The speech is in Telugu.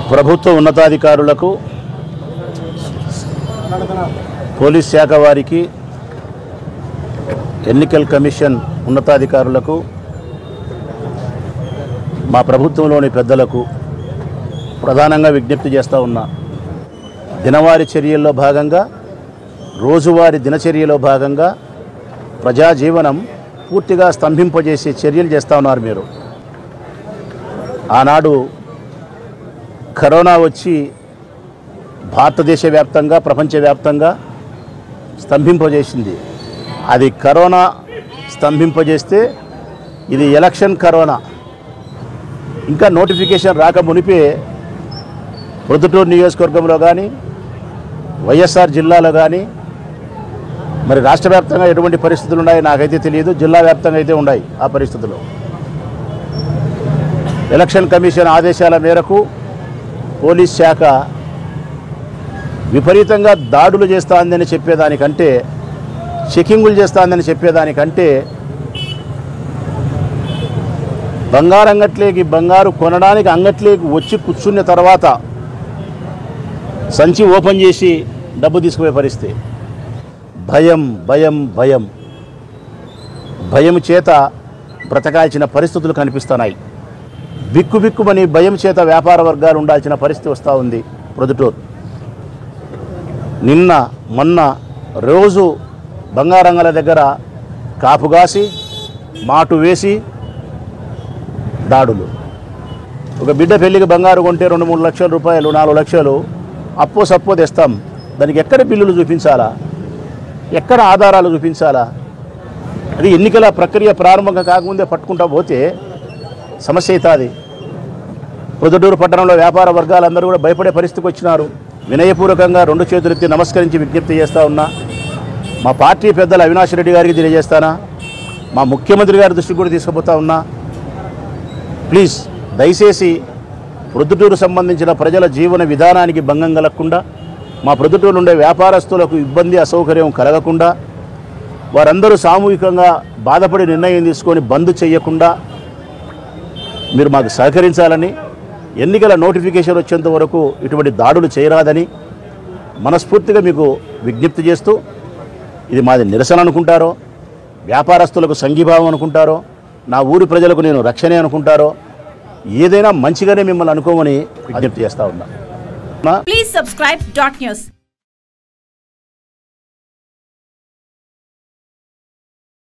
ప్రభుత్వ ఉన్నతాధికారులకు పోలీస్ శాఖ వారికి ఎన్నికల కమిషన్ ఉన్నతాధికారులకు మా ప్రభుత్వంలోని పెద్దలకు ప్రధానంగా విజ్ఞప్తి చేస్తూ ఉన్నా. దినవారీ చర్యల్లో భాగంగా రోజువారీ దినచర్యలో భాగంగా ప్రజాజీవనం పూర్తిగా స్తంభింపజేసే చర్యలు చేస్తూ ఉన్నారు మీరు. ఆనాడు కరోనా వచ్చి భారతదేశ వ్యాప్తంగా ప్రపంచవ్యాప్తంగా స్తంభింపజేసింది. అది కరోనా స్తంభింపజేస్తే ఇది ఎలక్షన్ కరోనా. ఇంకా నోటిఫికేషన్ రాక మునిపే ప్రొద్దుటూరు నియోజకవర్గంలో కానీ వైఎస్ఆర్ జిల్లాలో కానీ మరి రాష్ట్ర వ్యాప్తంగా ఎటువంటి పరిస్థితులు ఉన్నాయో నాకైతే తెలియదు. జిల్లా వ్యాప్తంగా అయితే ఉన్నాయి ఆ పరిస్థితులు. ఎలక్షన్ కమిషన్ ఆదేశాల మేరకు పోలీస్ శాఖ విపరీతంగా దాడులు చేస్తుందని చెప్పేదానికంటే, చెకింగులు చేస్తుందని చెప్పేదానికంటే బంగారు అంగట్లేకి బంగారు కొనడానికి అంగట్లేకి వచ్చి కూర్చున్న తర్వాత సంచి ఓపెన్ చేసి డబ్బు తీసుకుపోయే పరిస్థితి. భయం భయం భయం భయం చేత బ్రతకాల్సిన పరిస్థితులు కనిపిస్తున్నాయి. బిక్కుబిక్కుమని భయం చేత వ్యాపార వర్గాలు ఉండాల్సిన పరిస్థితి వస్తూ ఉంది. ప్రొద్దుటూరు నిన్న మొన్న రోజు బంగారంగల దగ్గర కాపుగాసి మాటు వేసి దాడులు. ఒక బిడ్డ పెళ్లికి బంగారు కొంటే 2-3 లక్షల రూపాయలు 4 లక్షలు అప్పో సప్పో తెస్తాం. దానికి ఎక్కడ బిల్లులు చూపించాలా, ఎక్కడ ఆధారాలు చూపించాలా? అది ఎన్నికల ప్రక్రియ ప్రారంభంగా కాకముందే పట్టుకుంటా పోతే సమస్య అవుతుంది. ప్రొద్దుటూరు పట్టణంలో వ్యాపార వర్గాలందరూ కూడా భయపడే పరిస్థితికి వచ్చినారు. వినయపూర్వకంగా 2 చేతులెత్తి నమస్కరించి విజ్ఞప్తి చేస్తూ ఉన్నా. మా పార్టీ పెద్దలు అవినాష్ రెడ్డి గారికి తెలియజేస్తానా, మా ముఖ్యమంత్రి గారి దృష్టికి కూడా తీసుకుపోతా ఉన్నా. ప్లీజ్ దయచేసి ప్రొద్దుటూరు సంబంధించిన ప్రజల జీవన విధానానికి భంగం కలగకుండా, మా ప్రొద్దుటూరు ఉండే వ్యాపారస్తులకు ఇబ్బంది అసౌకర్యం కలగకుండా, వారందరూ సామూహికంగా బాధపడి నిర్ణయం తీసుకొని బంద్ చేయకుండా మీరు మాకు సహకరించాలని, ఎన్నికల నోటిఫికేషన్ వచ్చేంత వరకు ఇటువంటి దాడులు చేయరాదని మనస్ఫూర్తిగా మీకు విజ్ఞప్తి చేస్తూ, ఇది మాది నిరసన అనుకుంటారో, వ్యాపారస్తులకు సంఘీభావం అనుకుంటారో, నా ఊరి ప్రజలకు నేను రక్షణే అనుకుంటారో, ఏదైనా మంచిగానే మిమ్మల్ని అనుకోమని విజ్ఞప్తి చేస్తా ఉన్నా. Please subscribe .news.